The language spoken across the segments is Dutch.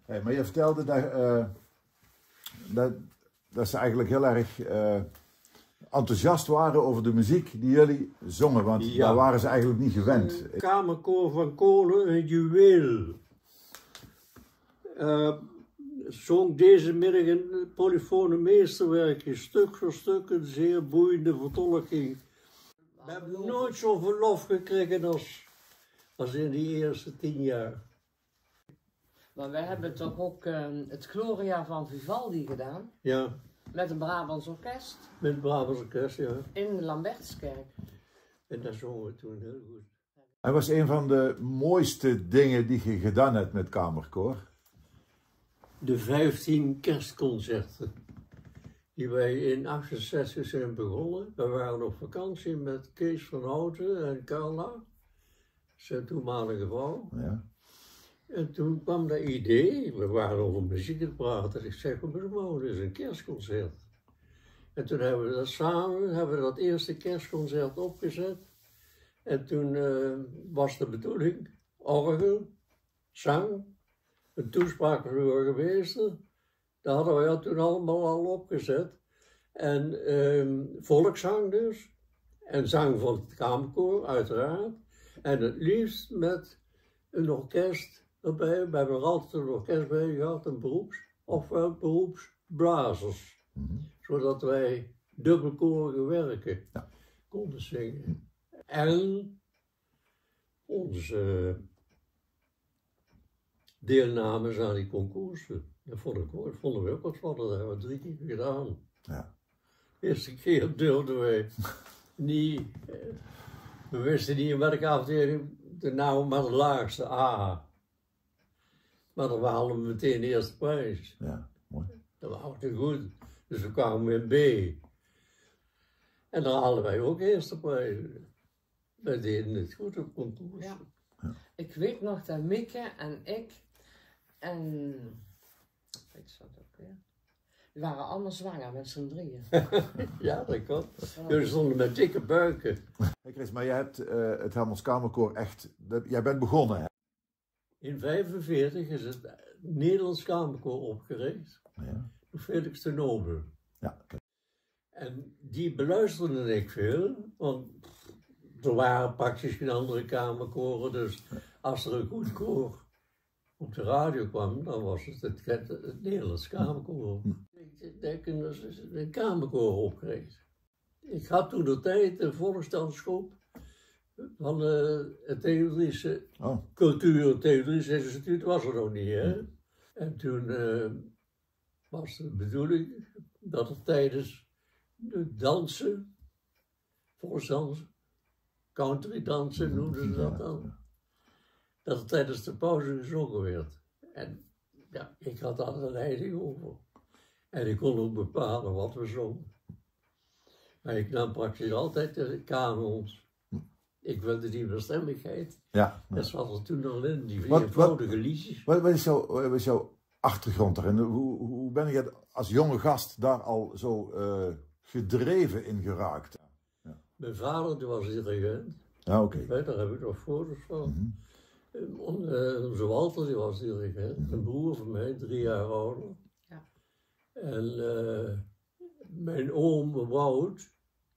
Hey, maar je vertelde dat ze eigenlijk heel erg enthousiast waren over de muziek die jullie zongen, want daar waren ze eigenlijk niet gewend. Kamerkoor van Kolen, een juweel. Zong deze middag een polyfone meesterwerkje, stuk voor stuk een zeer boeiende vertolking. We hebben nooit zoveel lof gekregen als in die eerste 10 jaar. Maar wij hebben toch ook het Gloria van Vivaldi gedaan. Ja. Met een Brabants orkest. Met het Brabants orkest, ja. In de Lambertskerk. En dat zongen we toen heel goed. Het was een van de mooiste dingen die je gedaan hebt met Kamerkoor. De 15 kerstconcerten die wij in 68 zijn begonnen. We waren op vakantie met Kees van Houten en Carla, zijn toenmalige vrouw. Ja. En toen kwam dat idee, we waren over muziek aan het praten. Ik zeg, dit is een kerstconcert. En toen hebben we dat samen, dat eerste kerstconcert opgezet. En toen was de bedoeling, orgel, zang, een toespraak van de burgemeester. Dat hadden we toen allemaal al opgezet. En volkszang dus. En zang van het Kamerkoor, uiteraard. En het liefst met een orkest erbij. We hebben er altijd een orkest bij gehad, een beroepsblazers. Zodat wij dubbelkorige werken konden zingen. En onze deelnames aan die concoursen. Dat vonden we ook wat van, dat hebben we 3 keer gedaan. Ja. De eerste keer durfden wij niet, we wisten niet in welke afdeling, maar de laagste A. Maar dan haalden we meteen de eerste prijs. Ja, mooi. Dat was te goed. Dus we kwamen in B. En dan haalden wij ook de eerste prijs. Wij deden het goed op concours. Ja. Ik weet nog dat Mieke en ik en weet je wat ook weer? We waren allemaal zwanger met z'n drieën. Ja, dat kan. Jullie stonden met dikke buiken. Hey Chris, maar jij hebt het Helmonds Kamerkoor echt, jij bent begonnen, hè? In 1945 is het Nederlands Kamerkoor opgericht. Ja. Door Felix de Nobel. Ja. En die beluisterde ik veel, want er waren praktisch geen andere kamerkoren, dus als er een goed koor op de radio kwam, dan was het Nederlands Kamerkoor. Ik denk dat ze een kamerkoor opgericht. Ik had toen de tijd een volksdansgroep van het Theodrische Cultuur, het Theodrische Instituut was er nog niet, hè. En toen was de bedoeling dat er tijdens de dansen, volksdansen, country dansen noemden ze dat dan, dat er tijdens de pauze gezongen werd. En ja, ik had daar de leiding over. En ik kon ook bepalen wat we zongen. Maar ik nam praktisch altijd de kanons. Ik wilde die verstemmigheid. Ja. Dat zat er toen al in, die eenvoudige liedjes. Wat is jouw achtergrond erin? Hoe ben je als jonge gast daar al zo gedreven in geraakt? Ja. Mijn vader die was dirigent. Ja, oké. Daar heb ik nog foto's van. Onze Walter die was dirigent. Een broer van mij, 3 jaar ouder. Ja. En mijn oom Wout,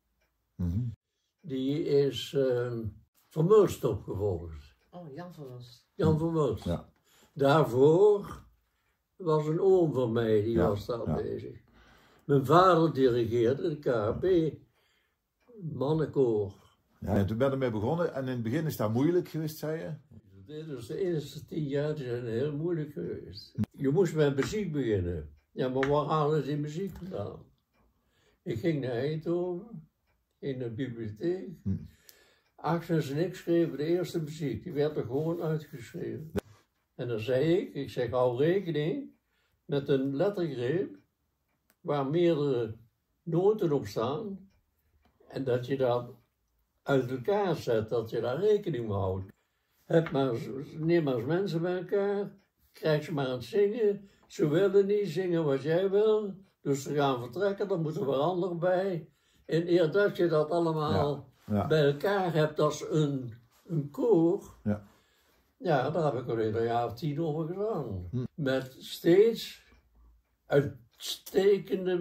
die is van Mulst opgevolgd. Oh, Jan van Mulst. Jan van Mulst. Ja. Daarvoor was een oom van mij, die was daar bezig. Mijn vader dirigeerde de KHB mannenkoor. Ja, en toen ben je ermee begonnen en in het begin is dat moeilijk geweest, zei je? Dus de eerste 10 jaar zijn heel moeilijk geweest. Je moest met muziek beginnen. Ja, maar waar halen die muziek vandaan? Ik ging naar Eindhoven, in de bibliotheek. Agnes en ik schreven de eerste muziek, die werd er gewoon uitgeschreven. En dan zei ik zeg, hou rekening met een lettergreep waar meerdere noten op staan. En dat je dat uit elkaar zet, dat je daar rekening mee houdt. Neem maar eens mensen bij elkaar, krijg ze maar aan het zingen. Ze willen niet zingen wat jij wil, dus ze gaan vertrekken, dan moet er weer ander bij. En eer dat je dat allemaal bij elkaar hebt als een koor, Ja, daar heb ik alleen een jaar of 10 over gedaan. Met steeds uitstekende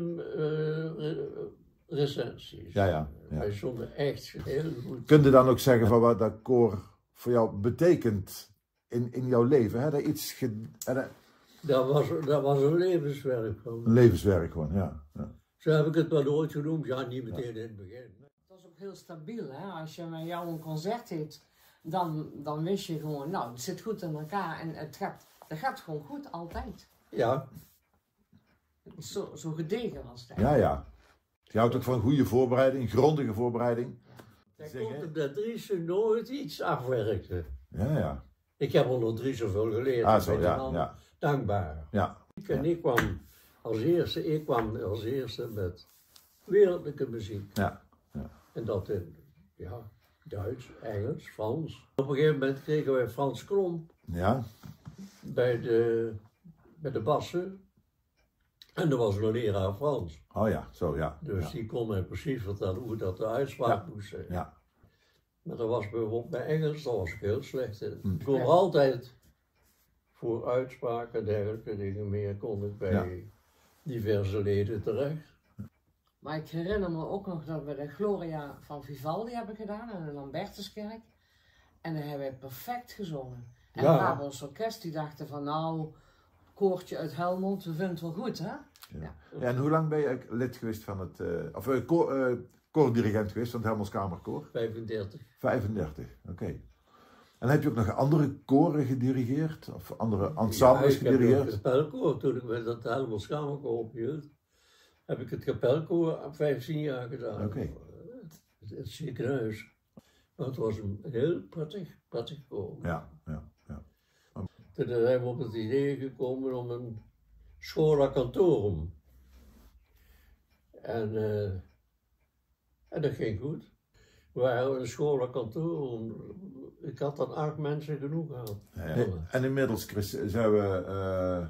recensies. Ja. Wij stonden echt heel goed. Kun je dan ook zeggen van wat dat koor voor jou betekent in jouw leven? Hè? Dat iets Dat was een levenswerk. een levenswerk gewoon, ja. Zo heb ik het wel ooit genoemd, ja, niet meteen in het begin. Het was ook heel stabiel, hè. Als je met jou een concert deed, dan wist je gewoon, nou, het zit goed in elkaar en het gaat gewoon goed, altijd. Ja, Zo gedegen was het. Ja. Je houdt ook van goede voorbereiding, grondige voorbereiding. dat komt omdat Dries nooit iets afwerkte. Ja. Ik heb onder Dries zoveel geleerd. Ah, ik zo, ben ja, hem al ja. dankbaar. Ja. En ik kwam als eerste met wereldlijke muziek. Ja. En dat in Duits, Engels, Frans. Op een gegeven moment kregen wij Frans Klomp Ja. bij de bassen. En er was een leraar Frans. Oh ja, zo ja. Dus die kon mij precies vertellen hoe dat de uitspraak moest zijn. Ja. Maar dat was bijvoorbeeld bij Engels, daar was ik heel slecht in. Ik kon altijd voor uitspraken en dergelijke dingen meer, kon ik bij diverse leden terecht. Maar ik herinner me ook nog dat we de Gloria van Vivaldi hebben gedaan in de Lambertuskerk. En daar hebben we perfect gezongen. En Ja. we waren ons orkest die dachten van nou, koortje uit Helmond, we vinden het wel goed, hè? Ja. En hoe lang ben je lid geweest van het, koordirigent geweest van het Helmonds Kamerkoor? 35. 35, oké. En heb je ook nog andere koren gedirigeerd? Of andere ensembles ik heb ook gedirigeerd? het kapelkoor, toen ik met dat Helmonds Kamerkoor ophield, heb ik het kapelkoor 15 jaar gedaan. Oké. Het ziekenhuis. Maar het was een heel prettig koor. Ja. Toen zijn we op het idee gekomen om een schola cantorum. En dat ging goed. We waren een schola cantorum. Ik had dan 8 mensen genoeg gehad. Ja. En inmiddels, Chris, zijn we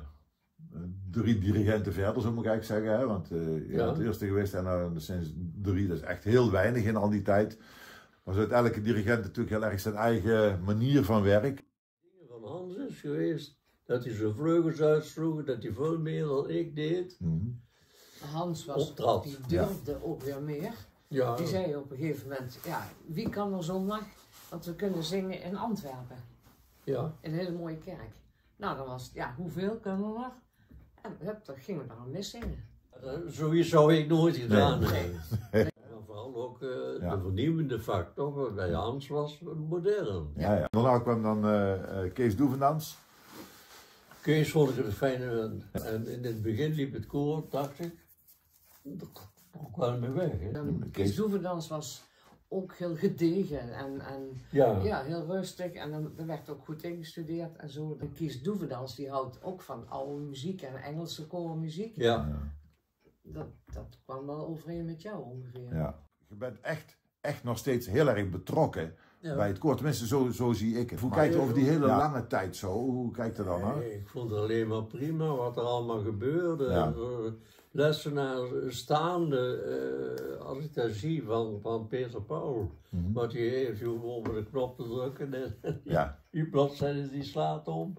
3 dirigenten verder, zo moet ik eigenlijk zeggen. Hè? Want je bent de eerste geweest en nou sinds 3, dat is echt heel weinig in al die tijd. Maar zo heeft elke dirigent natuurlijk heel erg zijn eigen manier van werk. Van Hans is geweest dat hij zijn vleugels uitsloeg, dat hij veel meer dan ik deed. Hans was, Optrad. die durfde ook weer meer. Ja, Die zei op een gegeven moment, ja, wie kan er zondag, want we kunnen zingen in Antwerpen. ja. In een hele mooie kerk. Nou, dan was het, ja, hoeveel kunnen we er? En dan gingen we daar een mis zingen. Zoiets zou ik nooit gedaan hebben. Nee. Maar vooral ook de vernieuwende factor bij Hans was modern. Ja. Daarna kwam dan Kees Doevendans. Kees vond ik een fijne vent. En in het begin liep het koor, dacht ik, dat kwam wel mee weg. Hè? Kees Doevendans was ook heel gedegen en Ja. heel rustig. En er werd ook goed ingestudeerd en zo. De Kees Doevendans die houdt ook van oude muziek en Engelse koormuziek. Ja. Dat kwam wel overeen met jou ongeveer. Ja. Je bent echt nog steeds heel erg betrokken bij het koor. Tenminste, zo zie ik het. Hoe kijkt je over die hele lange tijd zo? Hoe kijkt je dan? Nee, ik vond het alleen maar prima wat er allemaal gebeurde. Ja. Lessenaar staande, als ik dat zie van Peter Paul, wat hij heeft, je hoeft over de knop te drukken en die bladzijde die slaat om.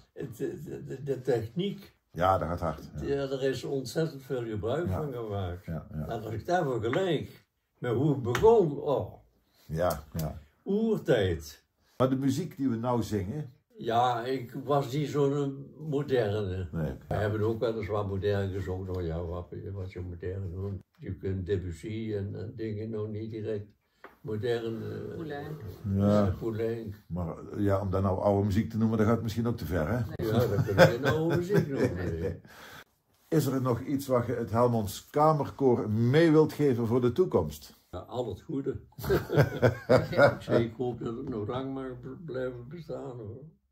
De techniek. Ja, dat gaat hard. Ja, er is ontzettend veel gebruik van gemaakt. Ja. En als ik daar vergelijk met hoe het begon, Ja. oertijd. Maar de muziek die we nou zingen. Ja, ik was niet zo'n moderne. Nee. We hebben ook wel eens wat modern gezongen, maar ja, wat je modern noemt. Je kunt Debussy en dingen nog niet direct modern. Poulenc. Maar ja, om dan nou oude muziek te noemen, dat gaat misschien ook te ver, hè? Nee. Ja, dat kunnen we in oude muziek noemen. Nee. Is er nog iets wat je het Helmonds Kamerkoor mee wilt geven voor de toekomst? Ja, al het goede. Ik hoop dat het nog lang mag blijven bestaan, hoor.